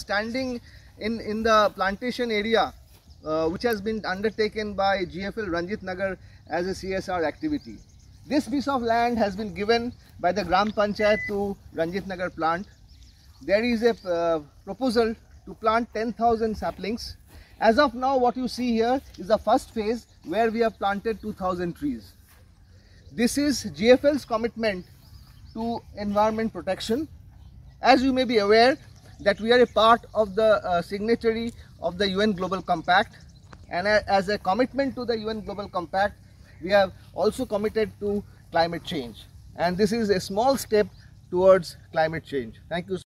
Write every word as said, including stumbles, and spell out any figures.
standing in, in the plantation area uh, which has been undertaken by G F L Ranjit Nagar as a C S R activity. This piece of land has been given by the Gram Panchayat to Ranjit Nagar plant. There is a uh, proposal to plant ten thousand saplings. As of now, what you see here is the first phase where we have planted two thousand trees. This is G F L's commitment to environment protection. As you may be aware that we are a part of the uh, signatory of the U N Global Compact, and a, as a commitment to the U N Global Compact, we have also committed to climate change, and this is a small step towards climate change. Thank you.